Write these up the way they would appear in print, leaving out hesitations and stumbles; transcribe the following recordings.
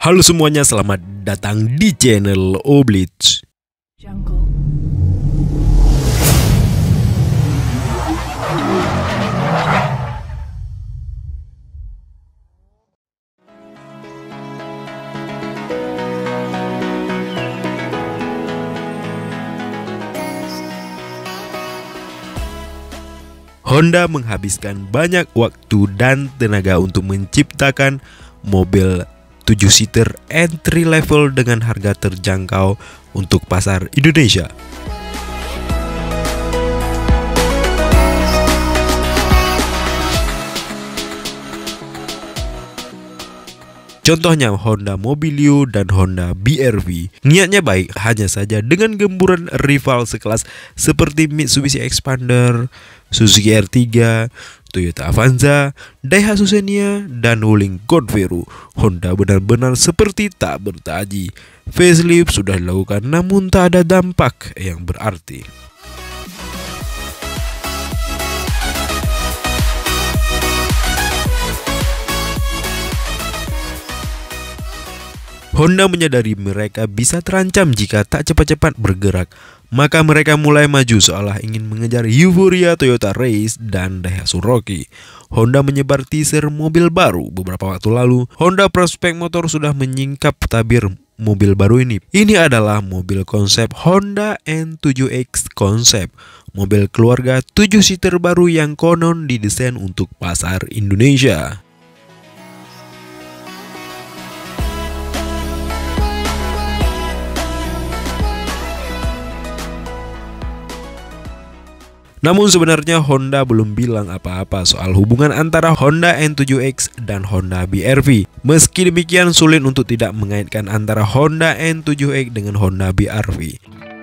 Halo semuanya, selamat datang di channel Oblitz. Jungle. Honda menghabiskan banyak waktu dan tenaga untuk menciptakan mobil 7-seater entry level dengan harga terjangkau untuk pasar Indonesia. Contohnya Honda Mobilio dan Honda BR-V. Niatnya baik, hanya saja dengan gemburan rival sekelas seperti Mitsubishi Xpander, Suzuki R3, Toyota Avanza, Daihatsu Xenia, dan Wuling Godveru, Honda benar-benar seperti tak bertaji. Facelift sudah dilakukan namun tak ada dampak yang berarti. Honda menyadari mereka bisa terancam jika tak cepat-cepat bergerak. Maka mereka mulai maju seolah ingin mengejar euforia Toyota Race dan Daihatsu Rocky. Honda menyebar teaser mobil baru beberapa waktu lalu. Honda Prospect Motor sudah menyingkap tabir mobil baru ini. Ini adalah mobil konsep Honda N7X Concept, mobil keluarga 7-seater baru yang konon didesain untuk pasar Indonesia. Namun sebenarnya Honda belum bilang apa-apa soal hubungan antara Honda N7X dan Honda BR-V. Meski demikian, sulit untuk tidak mengaitkan antara Honda N7X dengan Honda BR-V.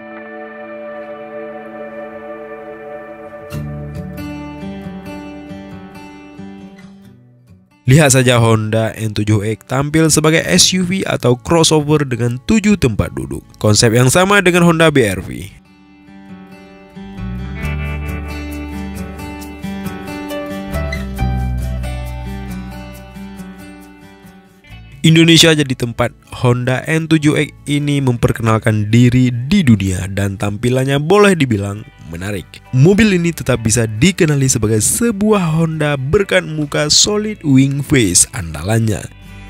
Lihat saja Honda N7X tampil sebagai SUV atau crossover dengan 7 tempat duduk. Konsep yang sama dengan Honda BR-V. Indonesia jadi tempat Honda N7X ini memperkenalkan diri di dunia dan tampilannya boleh dibilang menarik. Mobil ini tetap bisa dikenali sebagai sebuah Honda berkat muka solid wing face andalannya.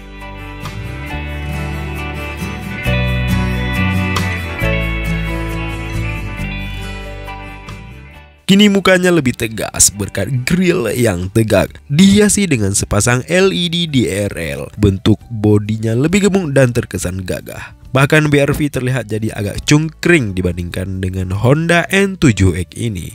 Kini mukanya lebih tegas berkat grill yang tegak, dihiasi dengan sepasang LED DRL. Bentuk bodinya lebih gemuk dan terkesan gagah. Bahkan BR-V terlihat jadi agak cungkring dibandingkan dengan Honda N7X ini.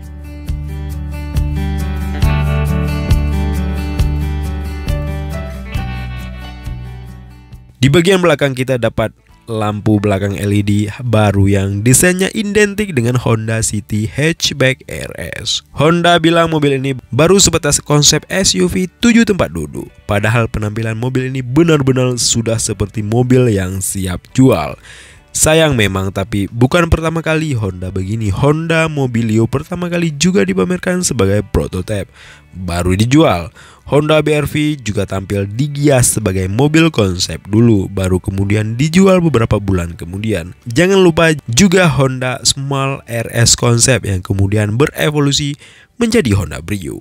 Di bagian belakang kita dapat lampu belakang LED baru yang desainnya identik dengan Honda City Hatchback RS. Honda bilang mobil ini baru sebatas konsep SUV 7 tempat duduk. Padahal penampilan mobil ini benar-benar sudah seperti mobil yang siap jual. Sayang memang, tapi bukan pertama kali Honda begini. Honda Mobilio pertama kali juga dipamerkan sebagai prototipe, baru dijual. Honda BR-V juga tampil digias sebagai mobil konsep dulu, baru kemudian dijual beberapa bulan kemudian. Jangan lupa juga Honda Small RS Concept yang kemudian berevolusi menjadi Honda Brio.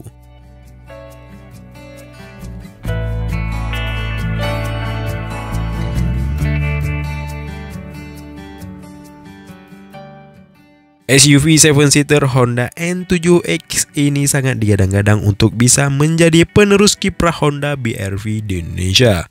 SUV 7-seater Honda N7X ini sangat digadang-gadang untuk bisa menjadi penerus kiprah Honda BR-V di Indonesia.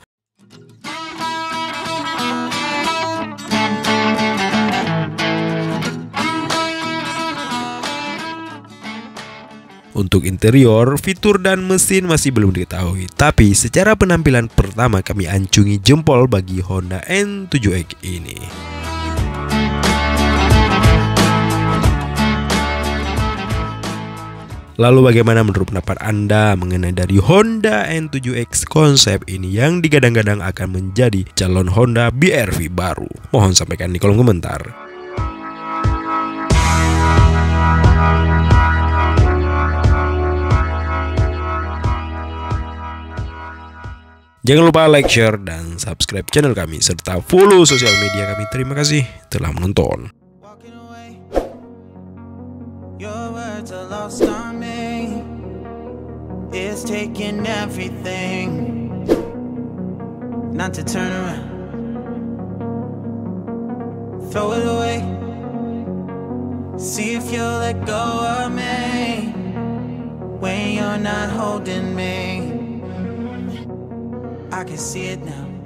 Untuk interior, fitur dan mesin masih belum diketahui. Tapi secara penampilan pertama kami acungi jempol bagi Honda N7X ini. Lalu bagaimana menurut pendapat Anda mengenai dari Honda N7X konsep ini yang digadang-gadang akan menjadi calon Honda BR-V baru? Mohon sampaikan di kolom komentar. Jangan lupa like, share, dan subscribe channel kami serta follow sosial media kami. Terima kasih telah menonton. It's taking everything not to turn around, throw it away, see if you'll let go of me when you're not holding me. I can see it now.